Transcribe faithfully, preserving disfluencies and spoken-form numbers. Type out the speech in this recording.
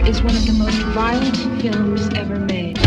is one of the most violent films ever made.